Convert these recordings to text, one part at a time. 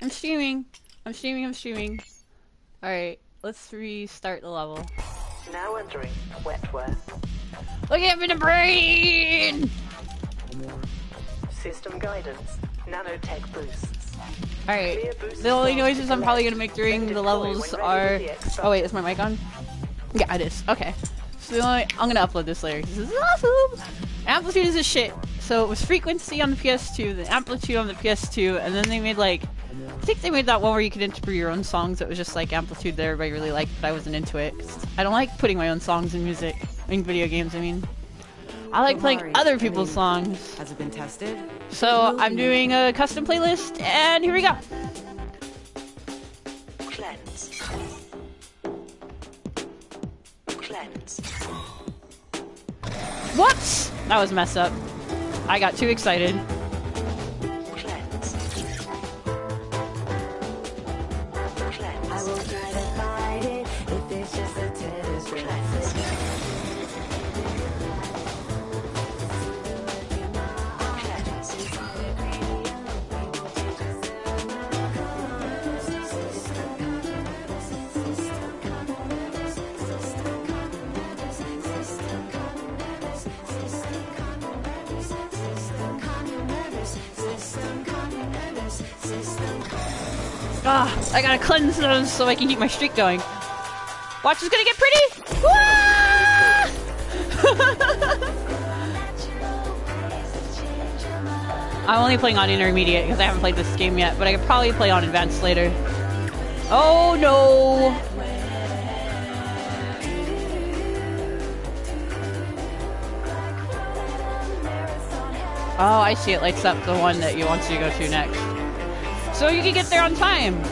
I'm streaming. I'm streaming. I'm streaming. Alright, let's restart the level. Now entering Wetworth. Look at me in the brain! System guidance. Nanotech boosts. Alright, the only noises I'm probably gonna make during the levels are... Oh wait, is my mic on? Yeah, it is. Okay. So I'm gonna upload this later, because this is awesome! Amplitude is a shit. So it was frequency on the PS2, then amplitude on the PS2, and then they made like... I think they made that one where you could enter your own songs that was just like amplitude that everybody really liked, but I wasn't into it. 'Cause I don't like putting my own songs in music. In video games, I mean. I like playing other people's songs. Has it been tested? So I'm doing a custom playlist, and here we go. Cleanse. Cleanse. Whoops! That was messed up. I got too excited. Cleanse. Cleanse. I will try to fight it if it's just a tennis Cleanse. Ah, I gotta cleanse those so I can keep my streak going. Watch is gonna get pretty! Wah! I'm only playing on intermediate because I haven't played this game yet, but I could probably play on advanced later. Oh no! Oh, I see, it lights up the one that you want you to go to next. So you can get there on time!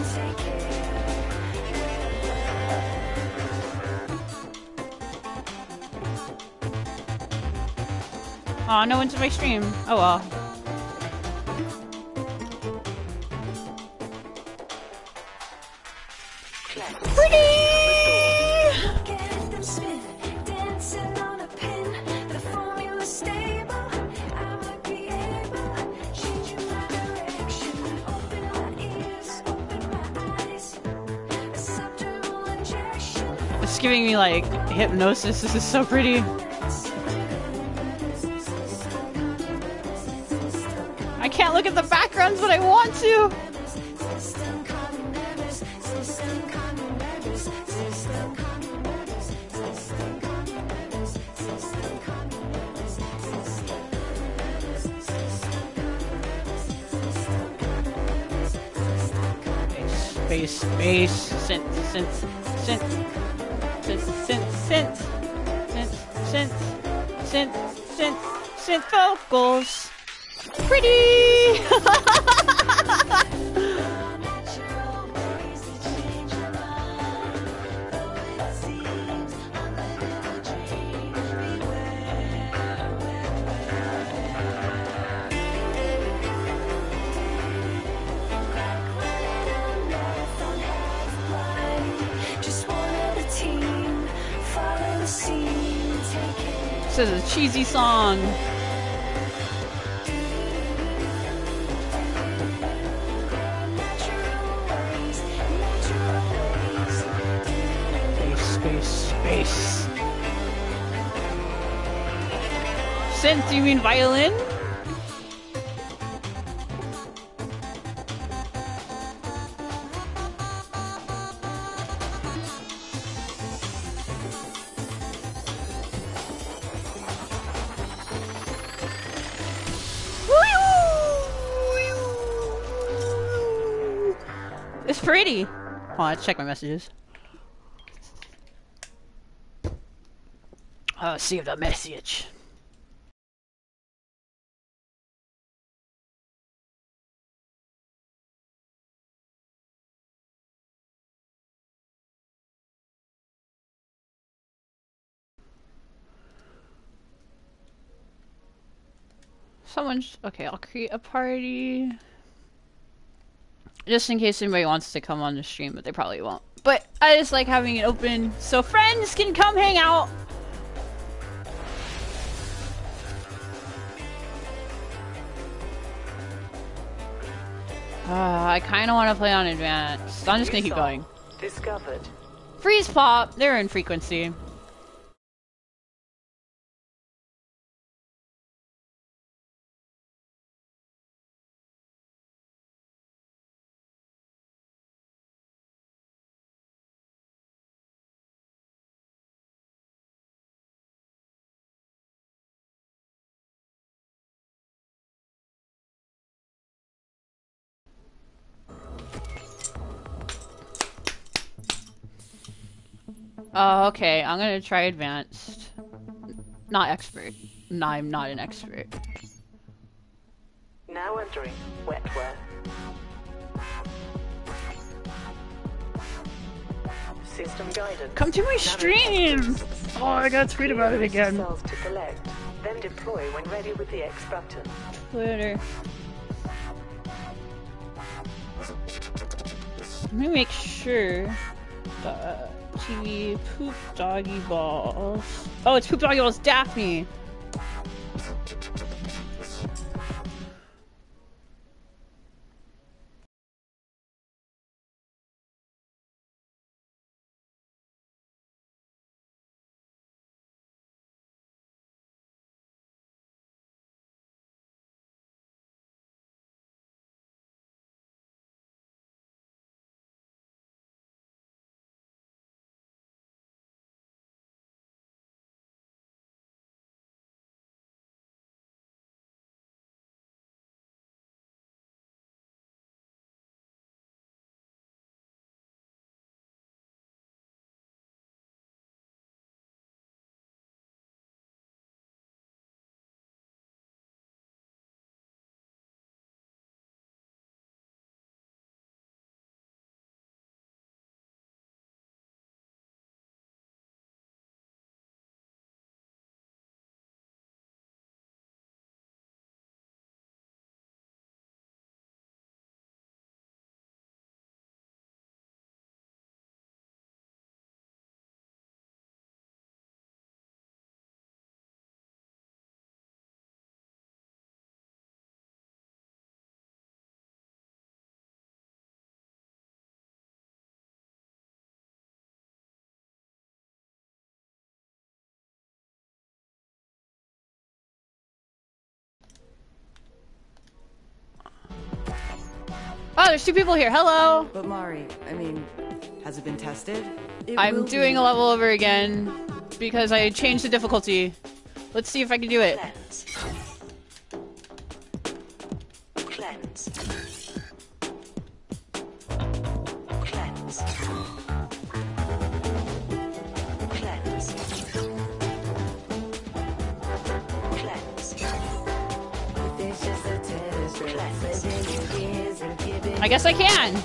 Aw, no one's in my stream. Oh well. Pretty! It's giving me like hypnosis. This is so pretty. I can't look at the backgrounds, but I want to. Space, space, synth, synth, synth, synth, synth, synth, synth, synth, synth, synth vocals. Pretty! This is a cheesy song. Space, space. Synth, you mean violin? It's pretty. Hold on, let's check my messages. See the message. Someone's okay. I'll create a party. Just in case anybody wants to come on the stream, but they probably won't. But I just like having it open so friends can come hang out. I kind of want to play on advanced. I'm just gonna keep going. Discovered. Freeze pop. They're in frequency. Okay, I'm gonna try advanced. Not expert. No, I'm not an expert. Now entering wetware. System guidance. Come to my stream! Oh, I gotta tweet about it again. Cells to collect, then deploy when ready with the X button. Twitter. Let me make sure that TV poop doggy balls. Oh, it's poop doggy balls Daphne. Oh, there's two people here. Hello. But Mari, I mean, has it been tested? I'm doing a level over again because I changed the difficulty. Let's see if I can do it. Cleanse. Cleanse. Cleanse. Cleanse. It's just a test. Cleanse. I guess I can.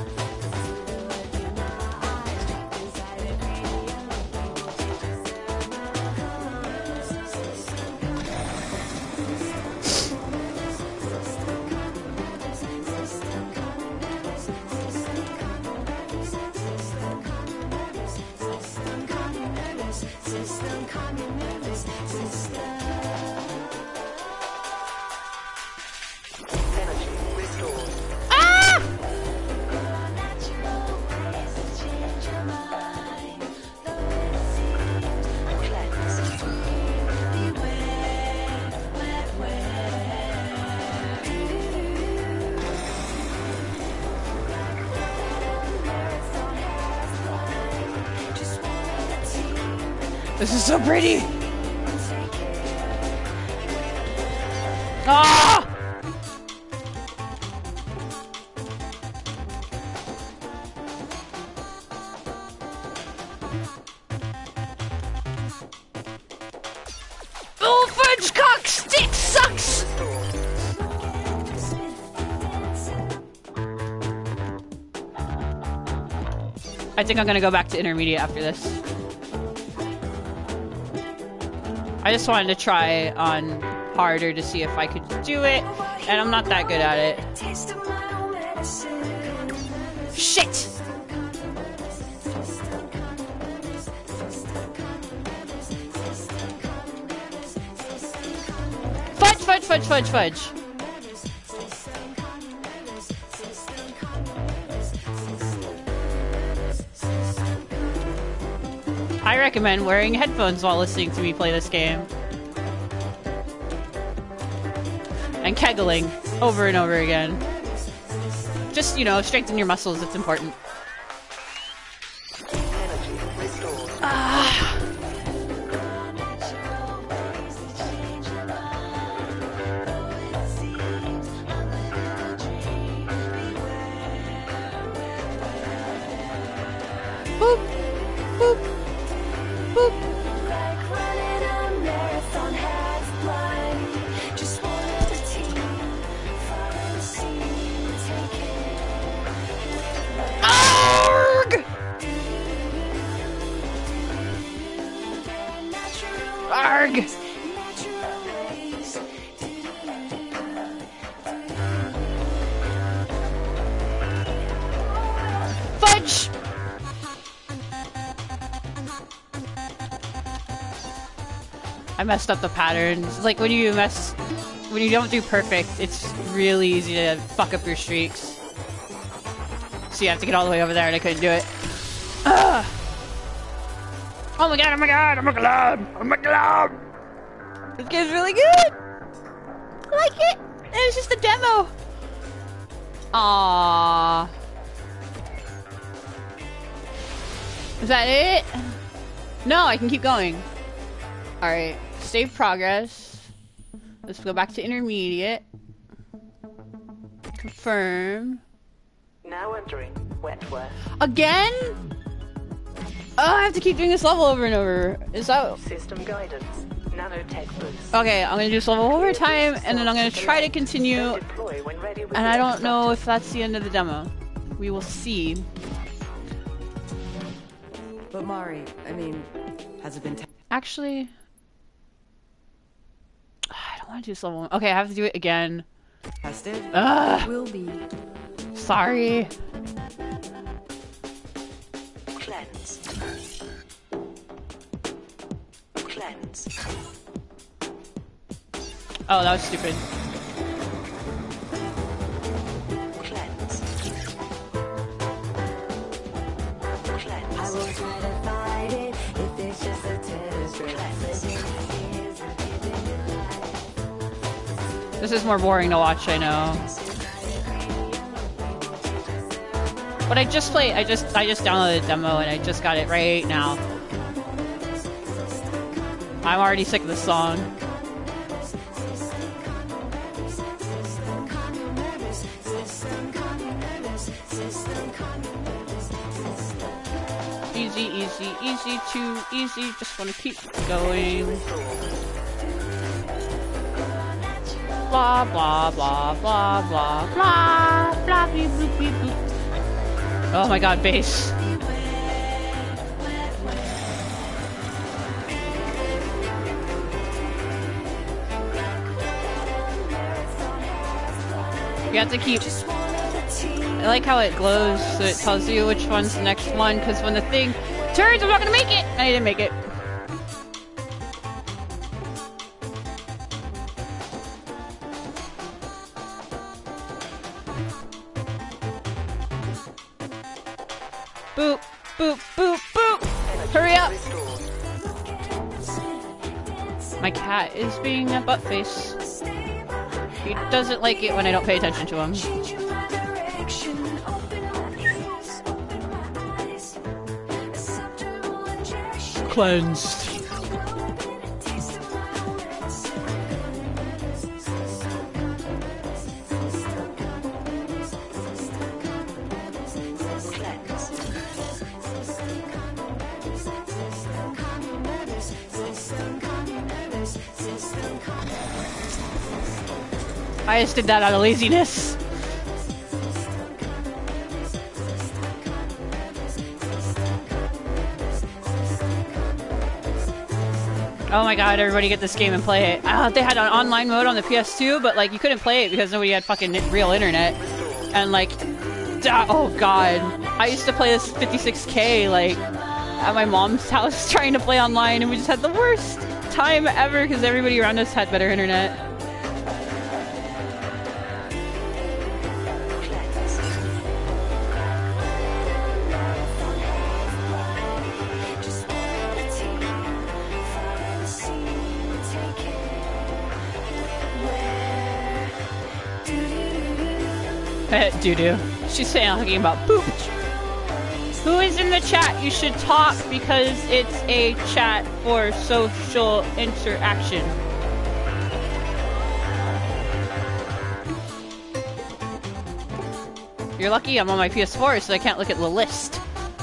This is so pretty! Ah! Oh, fudge cock stick sucks! I think I'm gonna go back to intermediate after this. I just wanted to try on harder to see if I could do it, and I'm not that good at it. Shit! Fudge, fudge, fudge, fudge, fudge. I recommend wearing headphones while listening to me play this game. And kegling over and over again. Just, you know, strengthen your muscles, it's important. Energy restored. Boop, boop, boop. Like running a marathon, half blind. Just one of the team. Follow the scene, take it. Arg! Arg! Natural ways. Fudge! I messed up the patterns. Like when you don't do perfect, it's really easy to fuck up your streaks. So you have to get all the way over there and I couldn't do it. Ugh. Oh my god, oh my god, oh my god, oh my god! This game's really good! I like it! And it's just a demo! Aww. Is that it? No, I can keep going. Alright, save progress. Let's go back to intermediate. Confirm. Now entering Wentworth. Again? Oh, I have to keep doing this level over and over. Is that... System guidance. Nanotech boost. Okay, I'm gonna do this level one more time, and then I'm gonna try to continue. Then deploy when ready with And the I don't know extractor. if that's the end of the demo. We will see. But Mari, I mean, has it been Actually... I don't want to do this level one. Okay, I have to do it again. tested? Ugh, Will be. sorry. Cleanse. Cleanse. Oh, that was stupid. Cleanse. I Cleanse. will try to fight it if it's just a test. This is more boring to watch, I know. But I just downloaded the demo and I just got it right now. I'm already sick of this song. Easy, easy, easy, too easy. Just want to keep going. Blah, blah, blah, blah, blah, blah, blah, beep, boop, beep, boop. Oh my god, bass. You have to keep... I like how it glows so it tells you which one's the next one, because when the thing turns, I'm not gonna make it! I didn't make it. Boop, boop, boop, boop! Hurry up! My cat is being a butt face. He doesn't like it when I don't pay attention to him. Cleansed. I just did that out of laziness. Oh my god, everybody get this game and play it. They had an online mode on the PS2, but like you couldn't play it because nobody had fucking real internet. And like, oh god. I used to play this 56K like at my mom's house trying to play online, and we just had the worst time ever because everybody around us had better internet. Doo-doo. She's saying talking about poop. Who is in the chat? You should talk because it's a chat for social interaction. You're lucky I'm on my PS4, so I can't look at the list.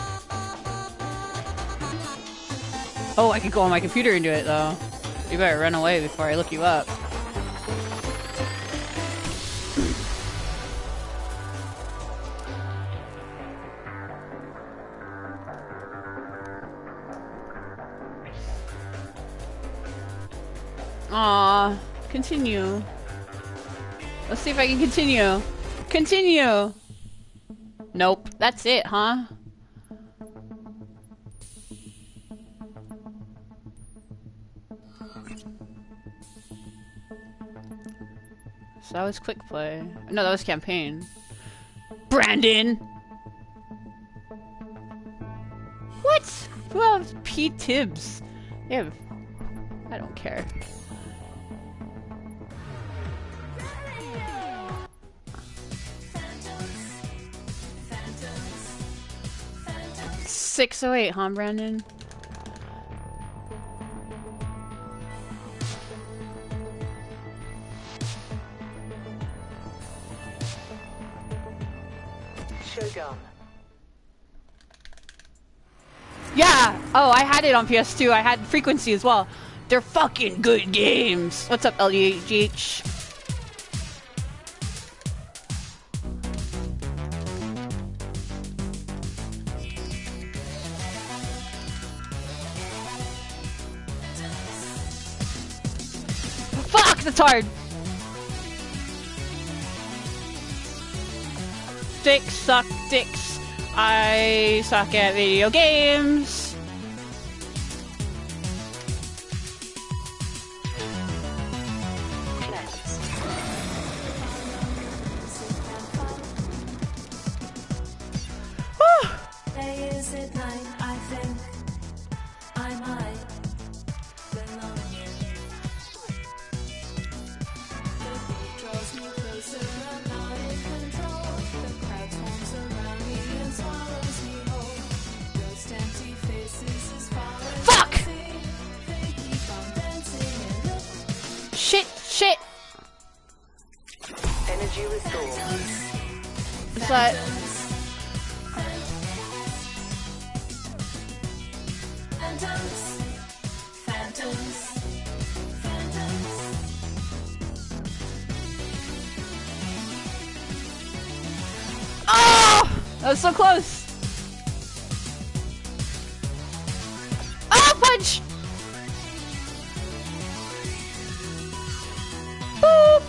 Oh, I could go on my computer and do it, though. You better run away before I look you up. Aww. Continue. Let's see if I can continue. Continue! Nope. That's it, huh? So that was quick play. No, that was campaign. Brandon! What? Who else? P. Tibbs. Yeah. I don't care. $608, huh, Brandon? Shogun. Yeah! Oh, I had it on PS2. I had Frequency as well. They're fucking good games. What's up, LGH? Fuck, that's hard. Dicks suck dicks. I suck at video games. Is it night? I think I might belong here. The beat draws me closer, I'm not in control. The crowd swarms around me and swallows me whole. Ghost empty faces as far as Fuck! I see. They keep on dancing and look. Shit, shit. Energy restored. Is that... Phantoms, phantoms, phantoms. Oh! That was so close. Oh, punch! Boop!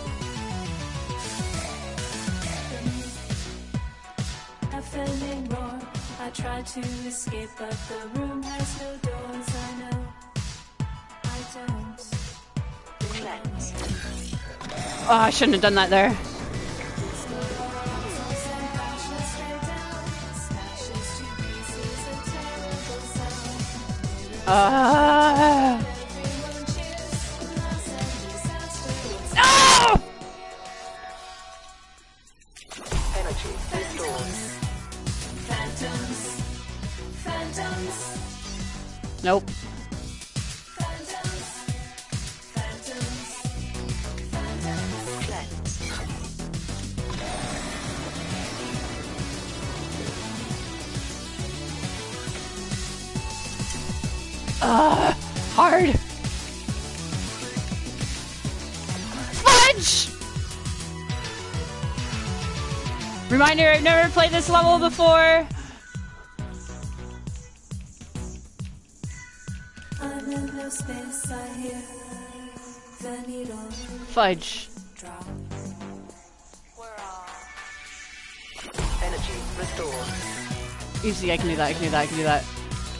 Offending roar. I try to escape, but the room has no doors. I know I don't. Cleanse. Oh, I shouldn't have done that there. No! Energy restored. Phantoms, phantoms, Nope. phantoms, phantoms, phantoms. Cleanse. Hard. Fudge! Reminder, I've never played this level before. I'm in no space. I hear the needle Fudge. drop. Energy restored. Easy, I can do that, I can do that, I can do that.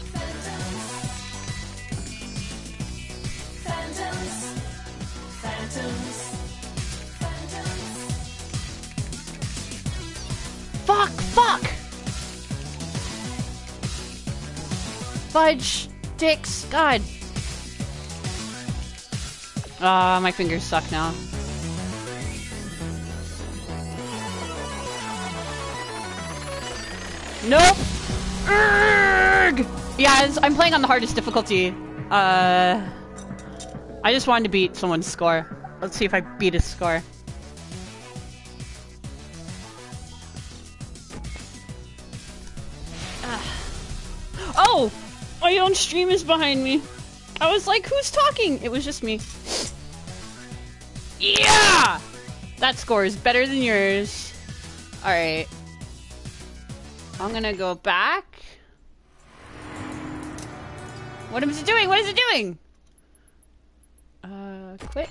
Phantoms, phantoms, phantoms. Fuck, fuck! Fudge. Dicks. God. Ah, my fingers suck now. Nope. Urgh! Yeah, I'm playing on the hardest difficulty. I just wanted to beat someone's score. Let's see if I beat his score. Oh! My own stream is behind me. I was like, who's talking? It was just me. Yeah! That score is better than yours. Alright. I'm gonna go back. What is it doing? What is it doing? Quit.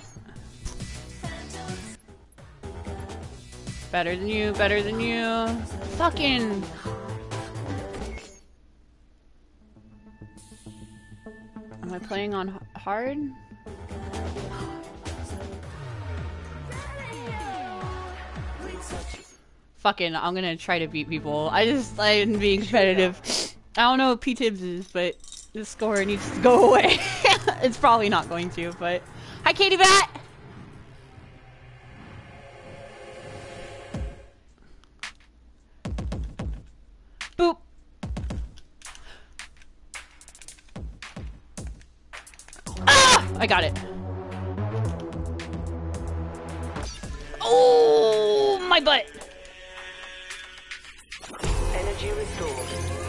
Better than you, better than you. Fucking... Am I playing on hard? Fucking, I'm gonna try to beat people. I'm being competitive. I don't know what P-Tibbs is, but this score needs to go away. It's probably not going to, but... Hi, Katie Bat! Boop! Ah! I got it. Oh, my butt! Energy restored.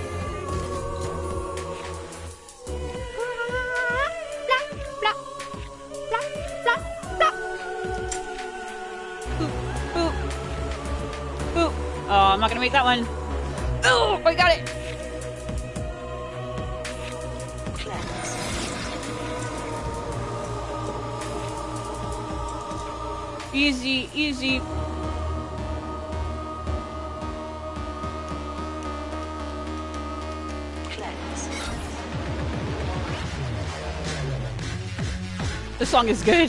Boop. Boop. Oh, I'm not gonna make that one. Oh, I got it. Easy, easy. This song is good.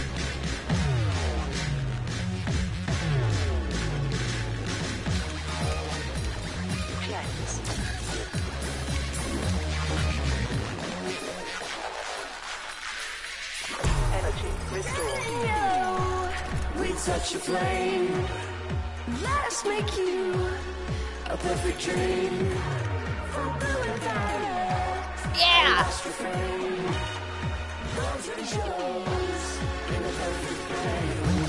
Energy restored. We touch a flame. Let us make you a perfect dream. From blue and violet. Yeah! Lost refrain. Loves and shows in a perfect frame.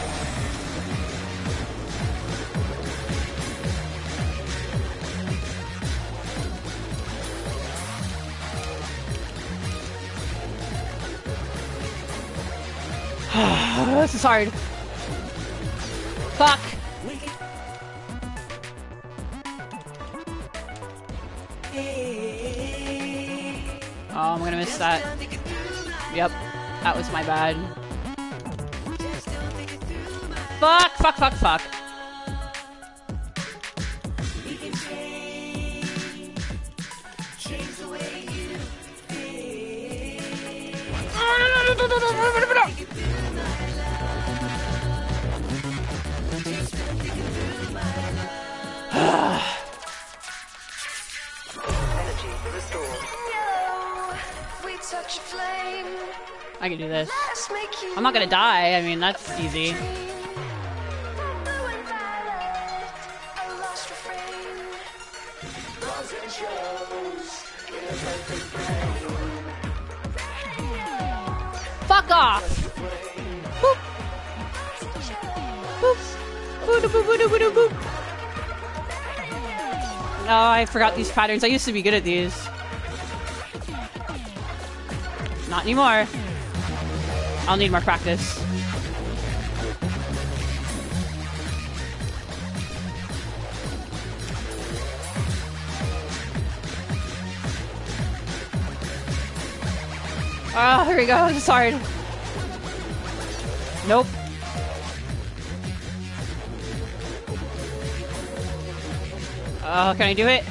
This is hard. Fuck. Oh, I'm gonna miss that. Yep, that was my bad. Fuck, fuck, fuck, fuck. Energy restored. We touch a flame. I can do this. Let us make you I'm not gonna die. I mean, that's easy. from blue and violet. A lost refrain. Loves and shows in a perfect frame. Fuck off. Boop. Boop. Boop, boop, boop, boop, boop. Oh, I forgot these patterns. I used to be good at these. Not anymore. I'll need more practice. Oh, here we go. This is hard. Nope. Oh, can I do it?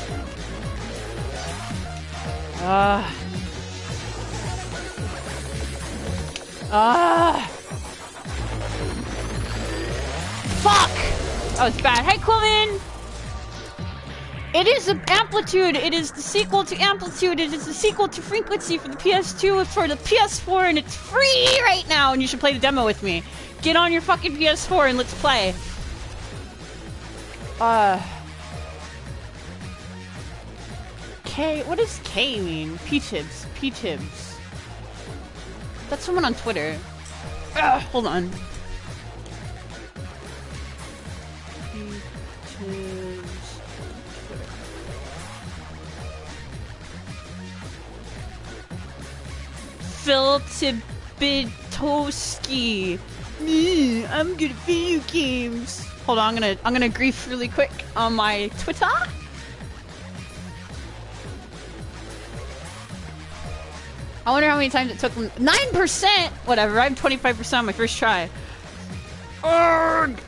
Fuck! That was bad. Hey, Quillen! It is an Amplitude. It is the sequel to Amplitude. It is the sequel to Frequency for the PS2. It's for the PS4, and it's free right now. And you should play the demo with me. Get on your fucking PS4 and let's play. K? What does K mean? P-Tibs. P-Tibs. That's someone on Twitter. Ugh, hold on. P-Tibs. Phil Tibitowski. I'm good at video games. Hold on, I'm gonna grief really quick on my Twitter. I wonder how many times it took them. 9%! Whatever, I'm 25% on my first try. Urgh!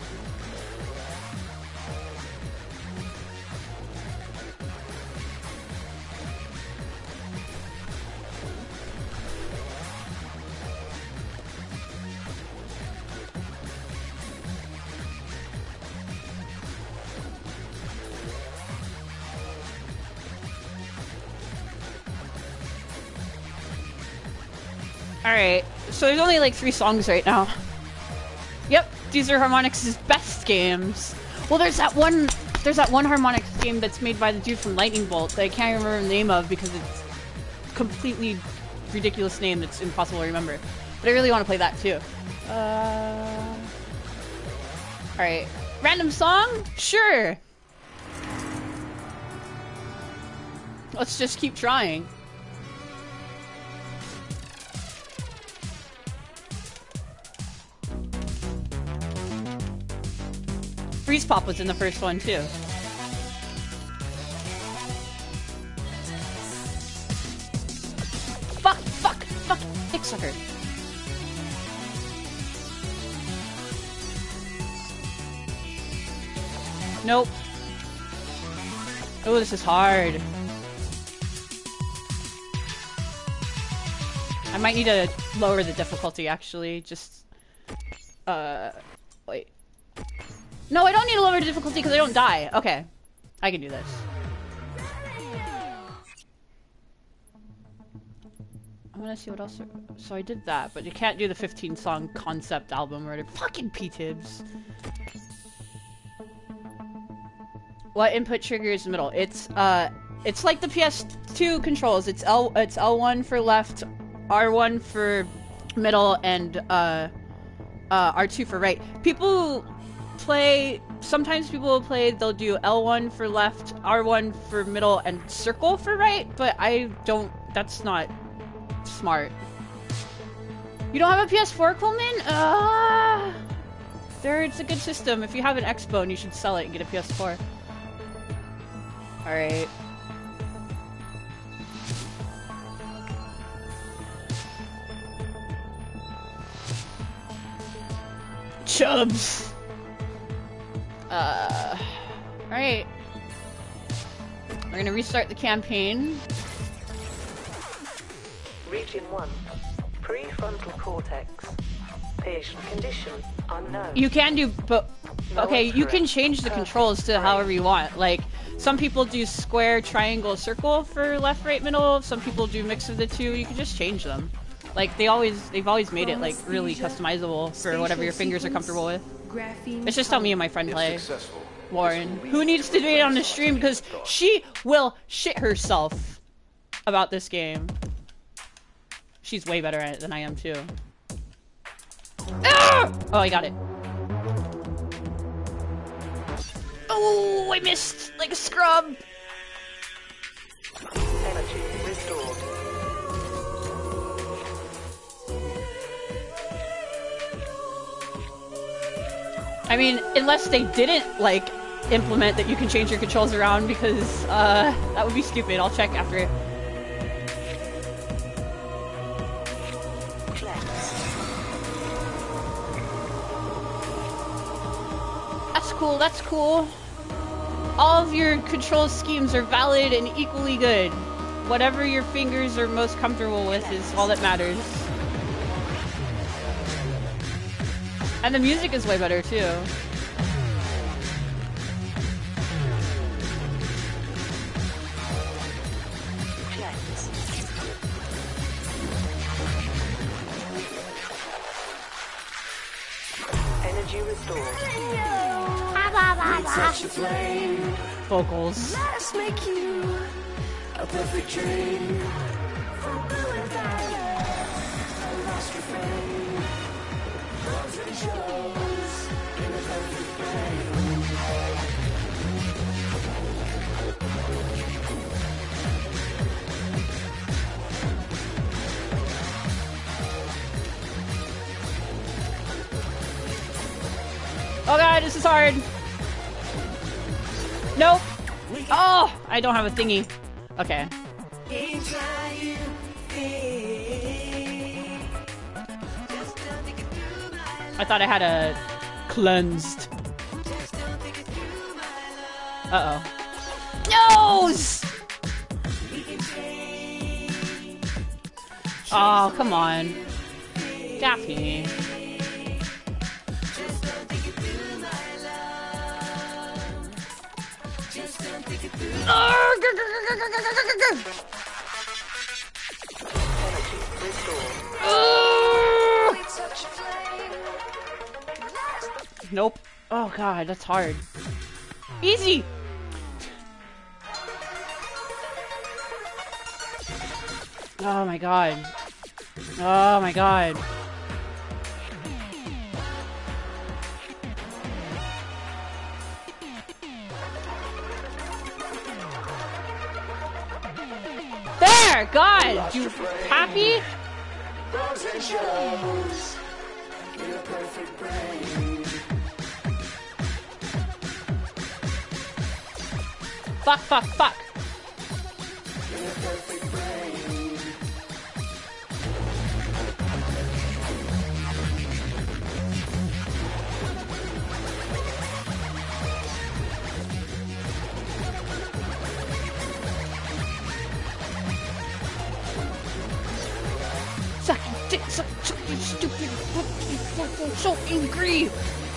Alright, so there's only like 3 songs right now. Yep, these are Harmonix's best games. Well, there's that one Harmonix game that's made by the dude from Lightning Bolt that I can't remember the name of because it's a completely ridiculous name that's impossible to remember. But I really want to play that too. Alright, random song? Sure! Let's just keep trying. Freeze Pop was in the first one too. Fuck, dick sucker. Nope. Oh, this is hard. I might need to lower the difficulty actually, just... wait. No, I don't need to lower the difficulty because I don't die. Okay. I can do this. I'm gonna see what else... So I did that, but you can't do the 15-song concept album or whatever. Fucking P-Tibs. What input triggers middle? It's like the PS2 controls. It's L1 for left, R1 for middle, and R2 for right. Sometimes people will play, they'll do L1 for left, R1 for middle, and circle for right, but that's not smart. You don't have a PS4, Coleman? It's a good system. If you have an Xbone, you should sell it and get a PS4. Alright. Chubs! Alright. We're gonna restart the campaign. Region 1. Prefrontal cortex. Patient condition unknown. You can do, but No, okay, that's you can correct. change the controls to however you want. Like, some people do square, triangle, circle for left, right, middle. Some people do mix of the two. You can just change them. Like, they've always made it like really customizable for whatever your fingers are comfortable with. It's just how me and my friend play. Lauren, who needs to do it on the stream because she will shit herself about this game. She's way better at it than I am too. Ah! Oh, I got it. Oh, I missed like a scrub. Energy restored. I mean, unless they didn't like implement that you can change your controls around, because that would be stupid. I'll check after. That's cool, that's cool. All of your control schemes are valid and equally good. Whatever your fingers are most comfortable with is all that matters. And the music is way better too. Energy restored. Touch the flame. Vocals. Let us make you a perfect dream. From blue and violet, I lost your fame. Loves and shows in a perfect brain. Oh god, this is hard. Nope. Oh, I don't have a thingy. Okay. I thought I had a cleansed. Uh-oh. Nose! Oh, come on. Daphne. Nope. Oh god, that's hard. Easy! Oh my god. Oh my god. There! God! You happy? Loves and shows in a perfect brain. Fuck, fuck, fuck. In a perfect brain. Suck dick, suck you stupid fucking so angry.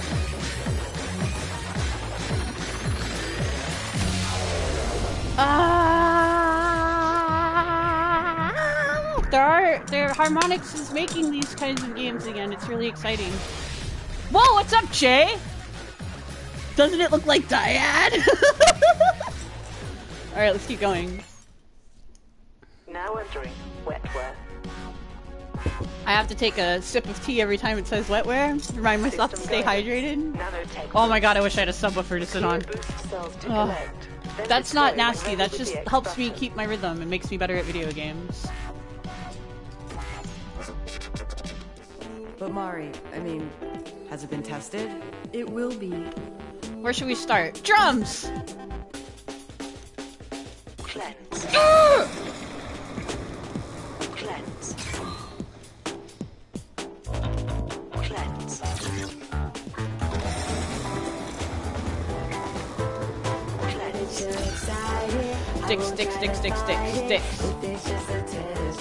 Their Harmonix is making these kinds of games again. It's really exciting. Whoa, what's up, Jay? Doesn't it look like Dyad? Alright, let's keep going. Now entering wetware. I have to take a sip of tea every time it says wetware. Remind myself to stay hydrated. Nanotech. Oh my god, I wish I had a subwoofer to sit on. Boost cells to Oh. collect. Then That's not deploy when nasty, ready that with just the helps me extractor. keep my rhythm and makes me better at video games. But Mari, I mean, has it been tested? It will be. Where should we start? Drums! Cleanse. Cleanse. Cleanse. Cleanse. Sticks, sticks, sticks, sticks, sticks, sticks.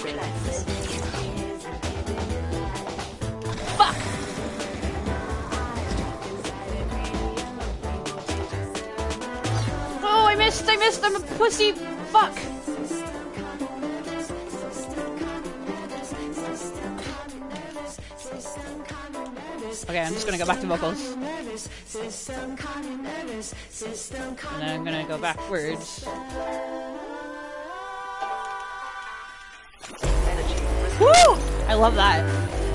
Fuck! Oh, I missed, I'm a pussy! Fuck! Okay, I'm just gonna go back to vocals. And then I'm gonna go backwards. Woo! I love that.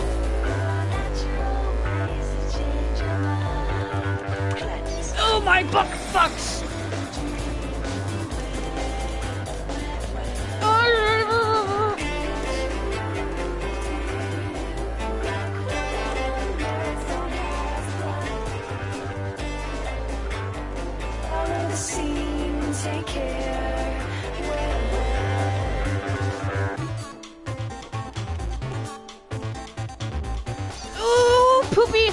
Cleanse. Oh, my butt fucks! Take care. Ooh, poopy!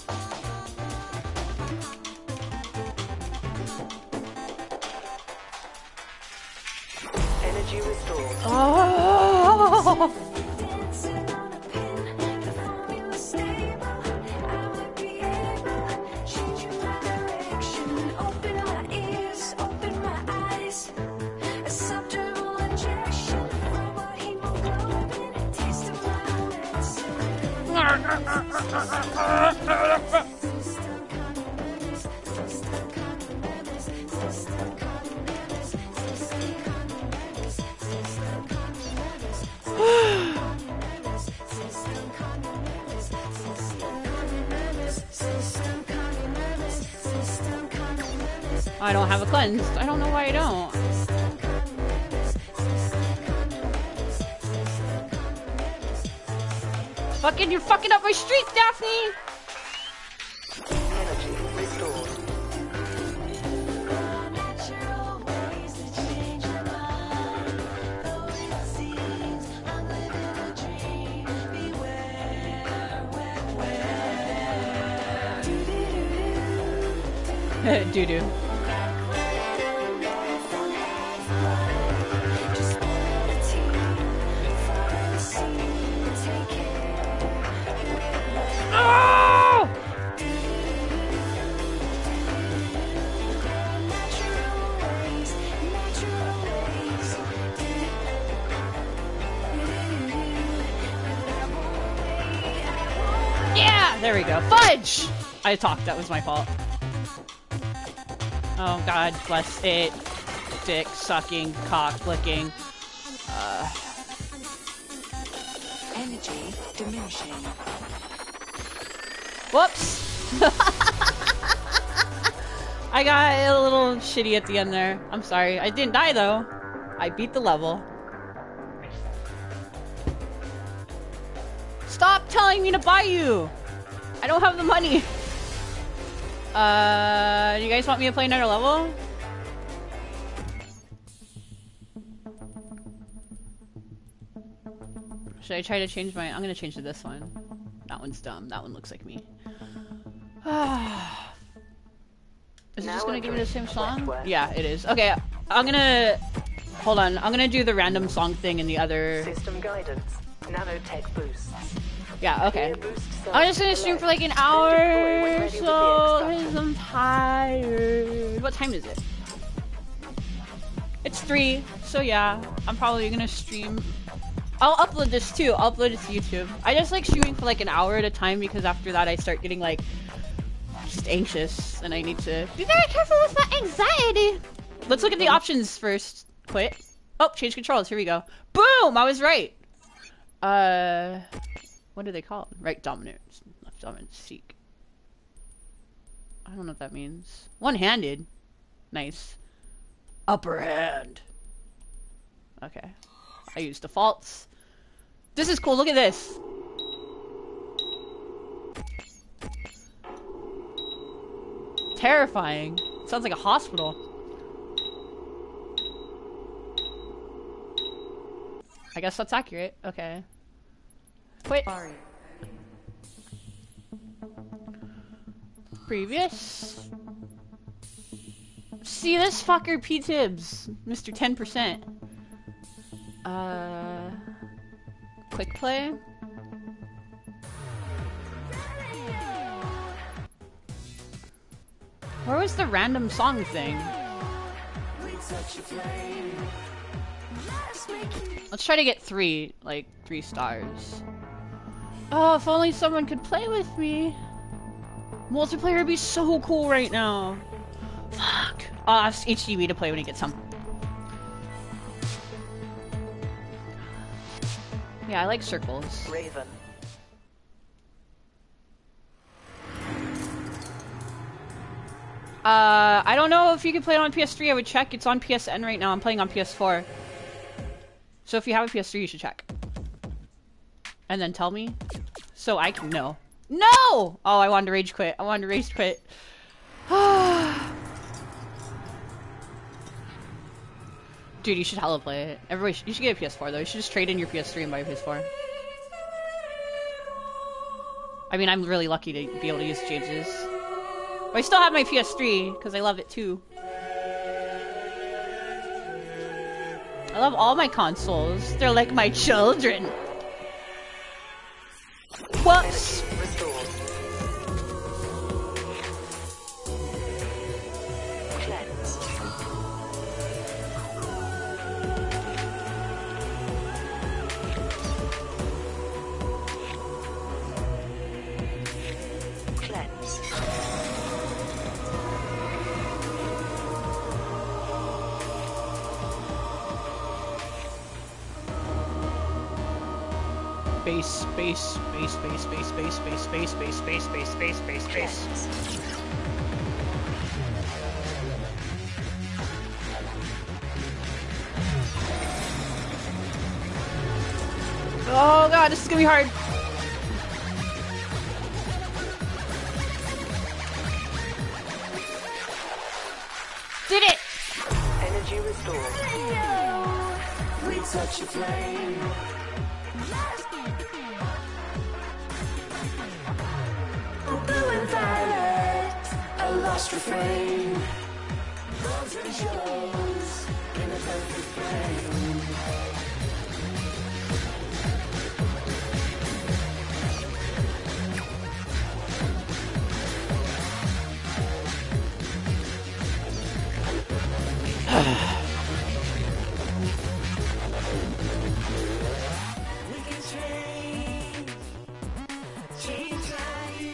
Energy restored. Oh! Dancing on a pin, the formula stable. I might be able. Change my direction. Open my ears, open my eyes. A subdermal injection. Robot hemoglobin. Taste of my medicine. I don't have a cleanse. I don't know why I don't. Fucking, you're fucking up my streak, Daphne! Energy restored. Doo-doo. Oh! Yeah! There we go. Fudge! I talked, that was my fault. Oh god, bless it. Dick sucking, cock flicking. Energy diminishing. Whoops! I got a little shitty at the end there. I'm sorry. I didn't die though. I beat the level. Stop telling me to buy you! I don't have the money. Do you guys want me to play another level? Should I try to change my... I'm gonna change to this one. That one's dumb. That one looks like me. Is it just gonna give me the same song? Yeah, it is. Okay, I'm gonna... Hold on. I'm gonna do the random song thing in the other... System guidance. Nanotech boosts. Yeah, okay. Boost I'm just gonna stream for like an hour Deploy when or ready with the so, extraction. because I'm tired. What time is it? It's 3, so yeah, I'm probably gonna stream. I'll upload this too. I'll upload it to YouTube. I just like streaming for like an hour at a time because after that I start getting like just anxious and I need to be very careful with my anxiety. Let's look at the options first. Quit. Oh, change controls. Here we go. Boom! I was right. What do they call it? Right dominant, left dominant, seek. I don't know what that means. One-handed. Nice. Upper hand. Okay. I use defaults. This is cool. Look at this. Terrifying. Sounds like a hospital. I guess that's accurate. Okay. Quit. Sorry. Previous. See this fucker, P-Tibbs. Mr. 10%. Quick play. Where was the random song thing? Let's try to get 3 stars. Oh, if only someone could play with me. Multiplayer would be so cool right now. Fuck. I'll ask HDB to play when he gets home. Yeah, I like circles. Raven. I don't know if you can play it on PS3. I would check. It's on PSN right now. I'm playing on PS4. So if you have a PS3, you should check. And then tell me. So I can know. No! Oh, I wanted to rage quit. I wanted to rage quit. Dude, you should hella play it. Everybody, you should get a PS4 though. You should just trade in your PS3 and buy a PS4. I mean, I'm really lucky to be able to use James's. But I still have my PS3 because I love it too. I love all my consoles. They're like my children. Whoops! Restored. Cleanse. Cleanse. Space, space, space, space, space, space, space, space, space, space, space, space, space, space. Cleanse. Oh god, this is gonna be hard. Did it! Energy restored. We touch a flame. Blue and violet, a lost refrain. Loves and shows in a perfect frame. We can change life.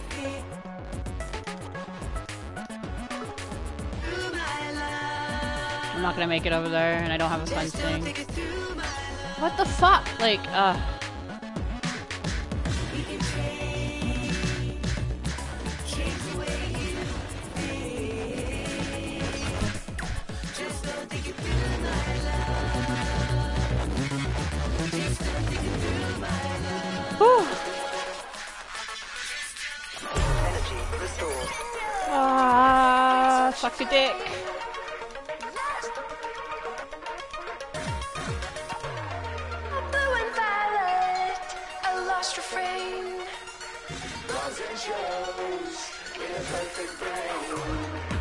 Through my life. I'm not gonna make it over there, and I don't have a fun thing. What the fuck? Like, We can change the way you think. Just don't think it through my life. Just don't think it through my life. whew. Energy restored. Suck your dick. Blue and violet, a lost refrain. Loves and shows in a perfect frame.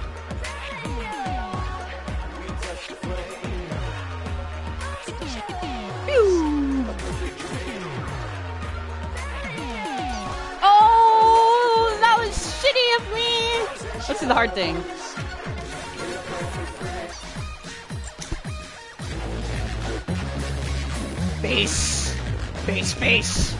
We touch the flame. Oh, that was shitty of me. Let's do the hard thing. Base. Base, base.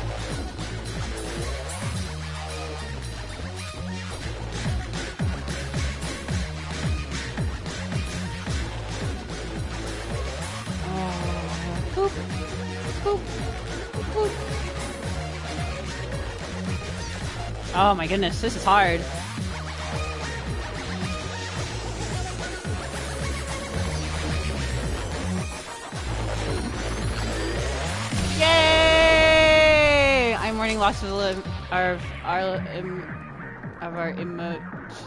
Boop. Boop. Boop. Oh my goodness, this is hard. Yay! I'm warning lots of our emotes.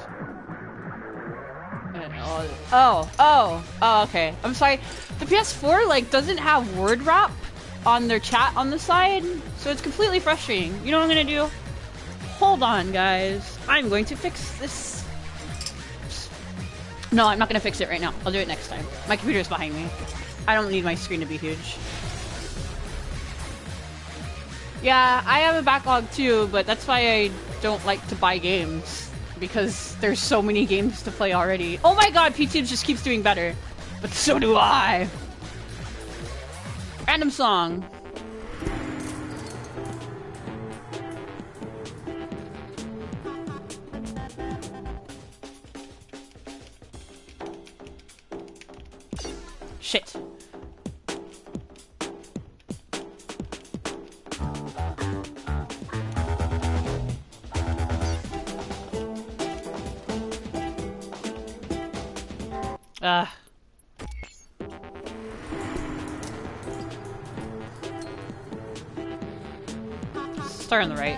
Oh, okay. I'm sorry. The PS4 like doesn't have word wrap on their chat on the side, so it's completely frustrating. You know what I'm gonna do? Hold on, guys. I'm going to fix this. No, I'm not gonna fix it right now. I'll do it next time. My computer is behind me. I don't need my screen to be huge. Yeah, I have a backlog too, but that's why I don't like to buy games. Because there's so many games to play already. Oh my god, PTube just keeps doing better. But so do I. Random song. Shit. Start on the right.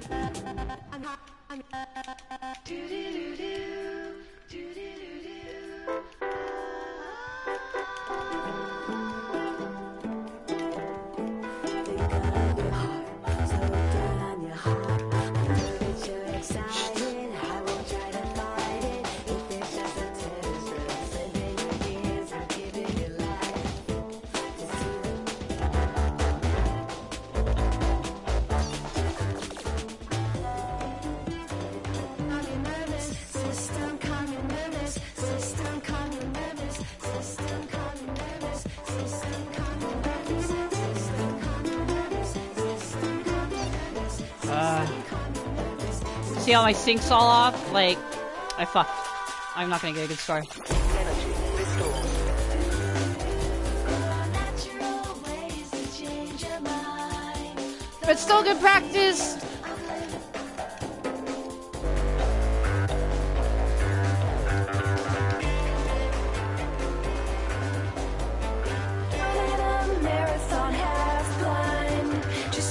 See how my sync's all off? Like, I fucked. I'm not gonna get a good score. Energy restored. But still good practice! Marathon half blind, just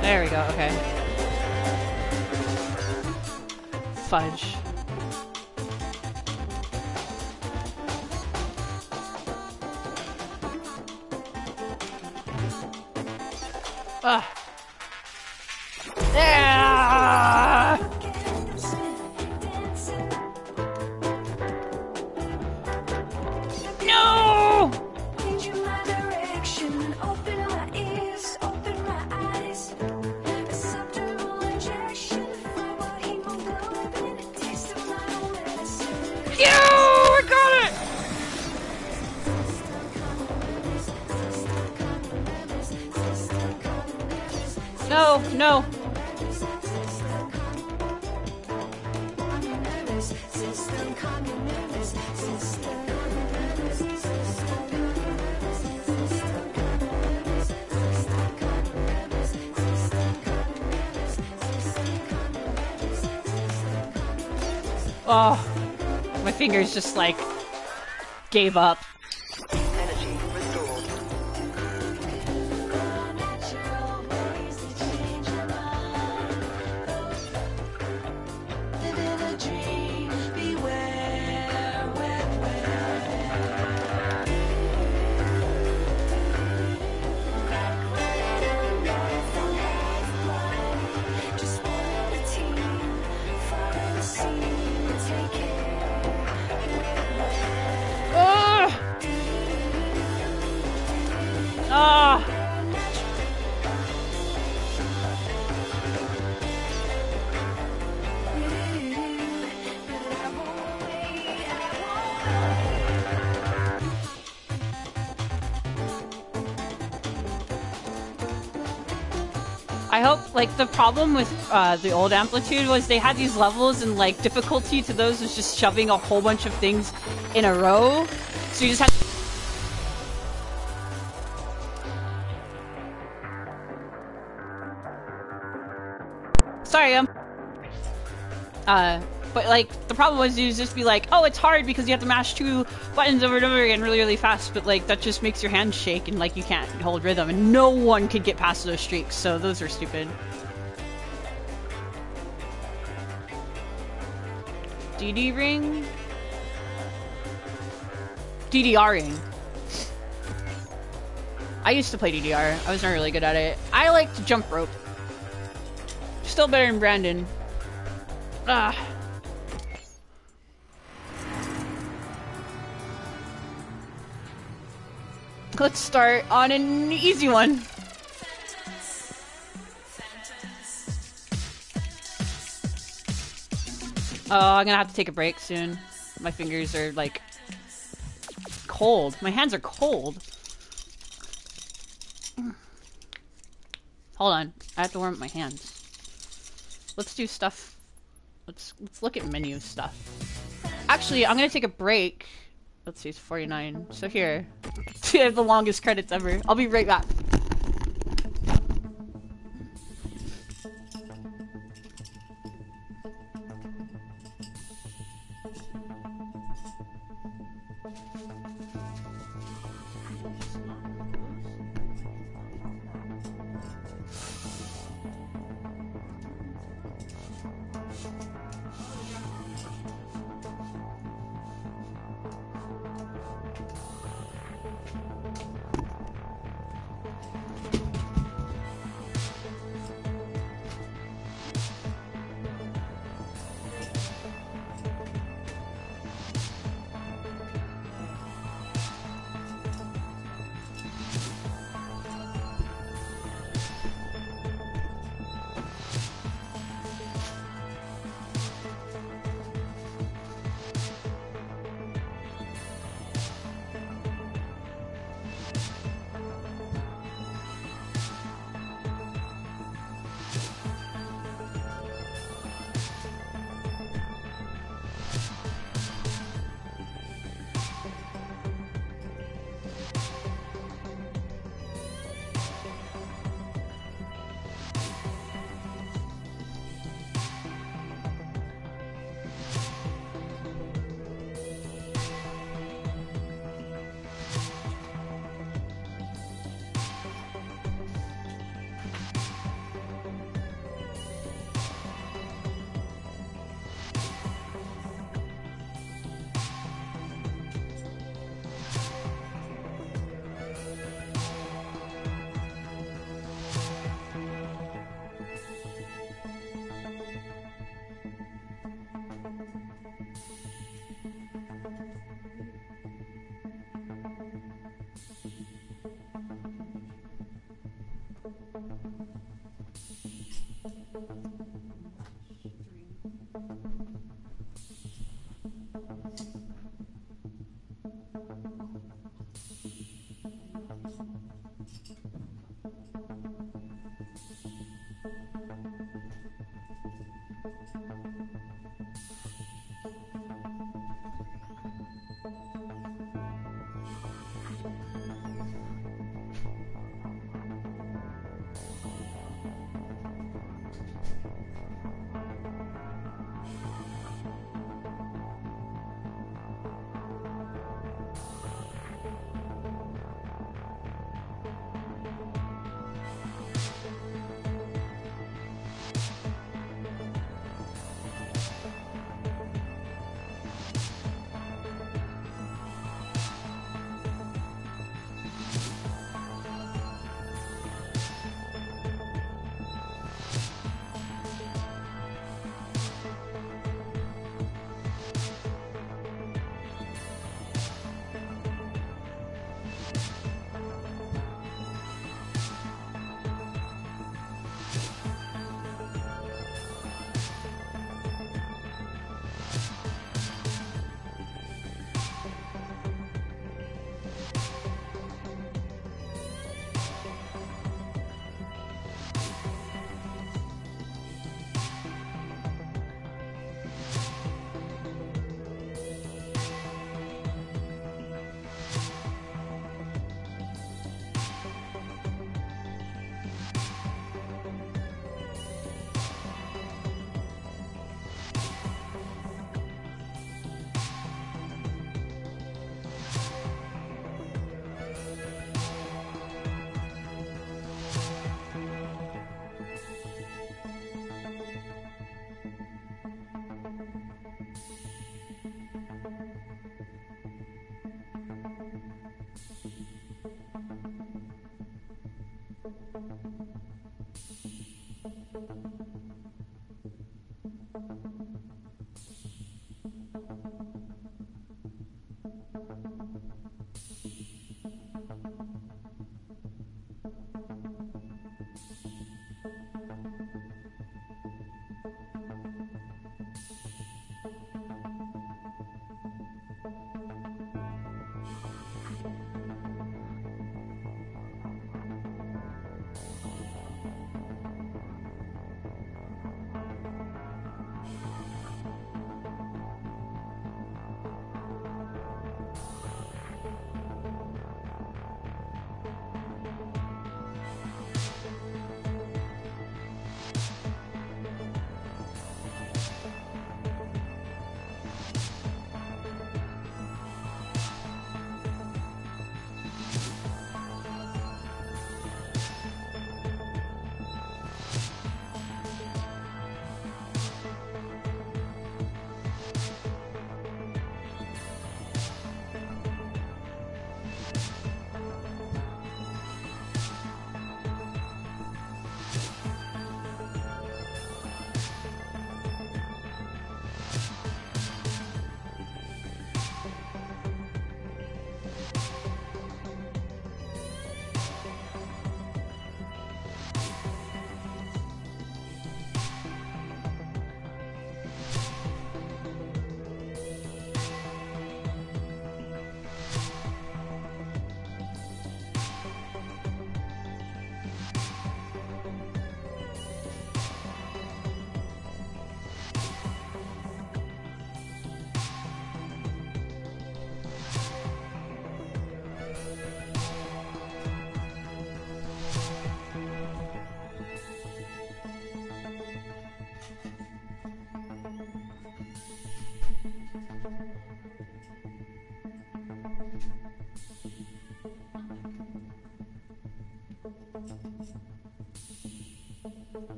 There we go, okay. Fudge. Ah. Yeah! No! Lead you my direction, open my ears, open my eyes. A subdermal injection, find what hemoglobin, taste of my own medicine. Yo! I got it! No, no. System, calm your nervous system. Oh, my fingers just like gave up. Energy restored. Natural ways to change your mind. Live in a dream, beware, just one the team, follow the scene, take care. Ah! Ah! I hope, like, the problem with the old Amplitude was they had these levels and, like, difficulty to those was just shoving a whole bunch of things in a row. So you just had Sorry, but like, the problem was you just be like, oh, it's hard because you have to mash 2 buttons over and over again really, really fast, but like, that just makes your hands shake and like, you can't hold rhythm, and no one could get past those streaks, so those are stupid. DD ring? DDR ring. I used to play DDR, I was not really good at it. I like to jump rope. Still better than Brandon. Ah. Let's start on an easy one. Oh, I'm gonna have to take a break soon. My fingers are like cold. My hands are cold. Hold on, I have to warm up my hands. Let's do stuff. Let's look at menu stuff. Actually, I'm gonna take a break. Let's see, it's 49. So here, I have the longest credits ever. I'll be right back.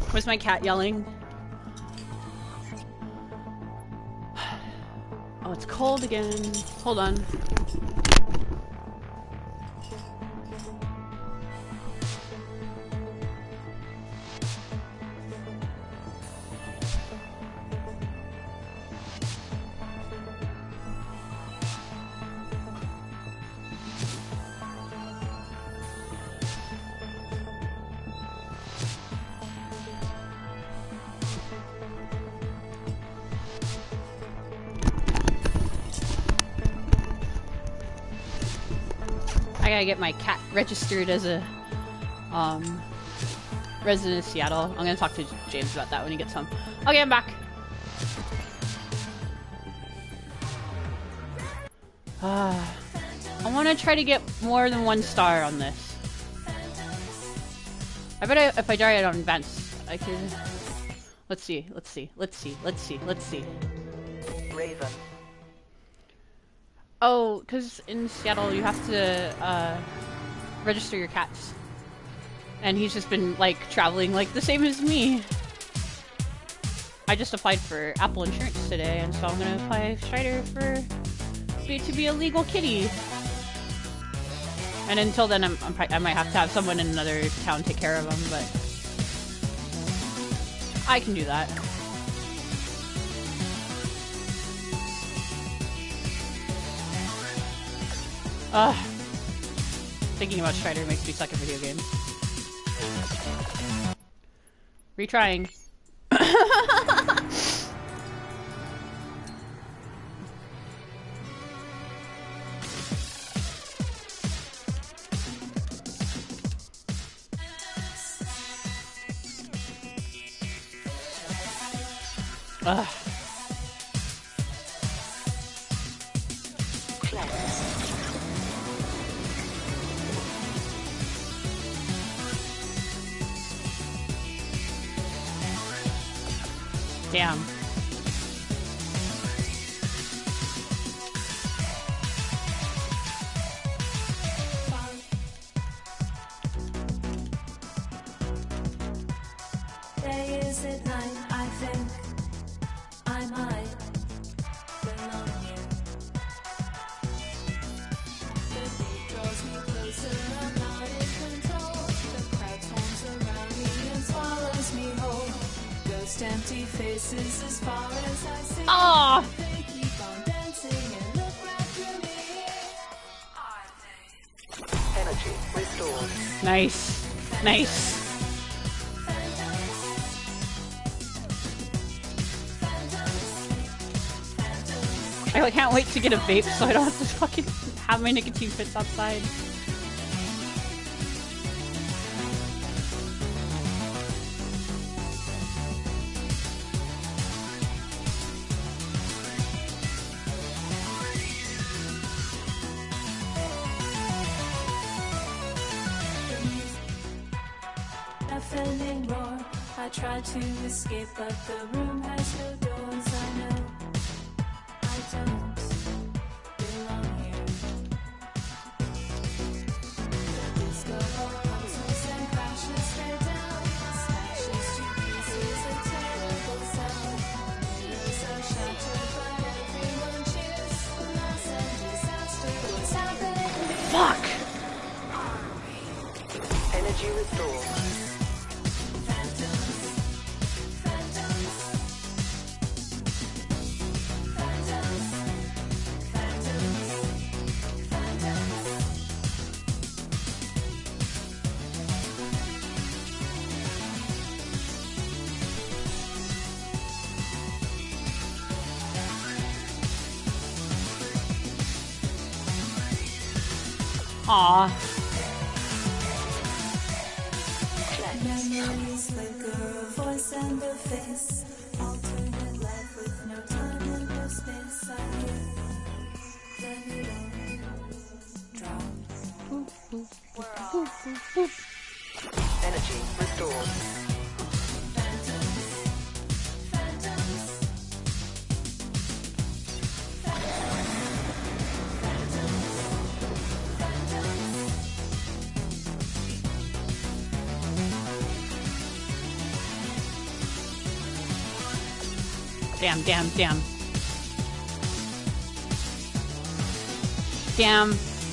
Where's my cat yelling? Oh, it's cold again. Hold on. I gotta get my cat registered as a resident of Seattle. I'm gonna talk to James about that when he gets home. Okay, I'm back. I want to try to get more than 1 star on this. I bet if I try it on events, I could. Let's see. Raven. Oh, because in Seattle you have to register your cats. And he's just been, like, traveling, like, the same as me. I just applied for Apple Insurance today, and so I'm gonna apply Strider to be a legal kitty. And until then, I might have to have someone in another town take care of him, but I can do that. Thinking about Strider makes me suck at video games. Retrying. Damn. Day is at night, I think I might belong here. The beat draws me closer, I'm not in control. The crowd swarms around me and swallows me whole. Ghost empty faces as far as I see. Aw! They keep on dancing and look right through me. Energy restored. Nice. Nice. I can't wait to get a vape so I don't have to fucking have my nicotine fits outside. Offending roar. I try to escape, but the room has no doors. I know I don't belong here. The disco ball hustles and crashes straight down, smashes to pieces, a terrible sound. Windows are shattered, but everyone cheers. Loss and disaster, what's happening to me? Fuck! Energy restored. Aw. Memories flicker, a voice and a face. Alternate life with no time and no space. I hear, then you don't drown. Energy restored. Damn, damn, damn. Damn.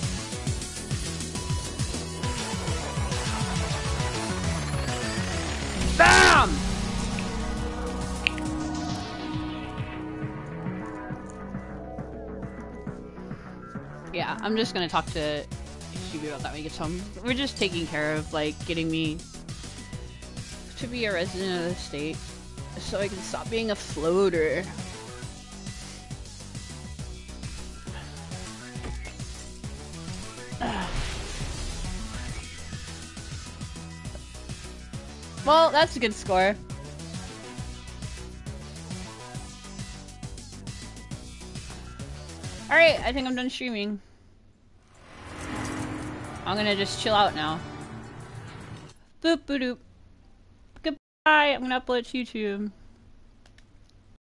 Bam! Yeah, I'm just gonna talk to Hubie about that when he gets home. We're just taking care of, like, getting me to be a resident of the state so I can stop being a floater. Well, that's a good score. Alright, I think I'm done streaming. I'm gonna just chill out now. Boop boop doop. Goodbye, I'm gonna upload to YouTube.